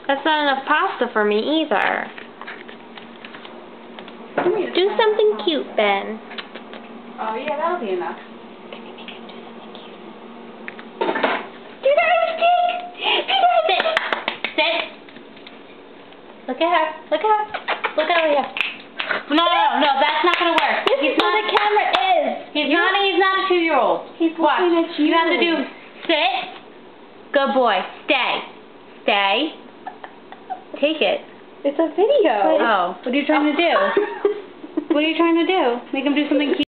That's not enough pasta for me either. Do something cute, Ben. Oh yeah, that'll be enough. Can we make him do something cute? Do that mistake! Do that! Sit! Sit! Look at her. Look at her. Look over here. No, that's not gonna work. This is where the camera is. He's not a 2-year-old. He's looking at you. You have to do sit. Good boy. Stay. Stay. Take it. It's a video. Oh, what are you trying to do? What are you trying to do? Make him do something cute?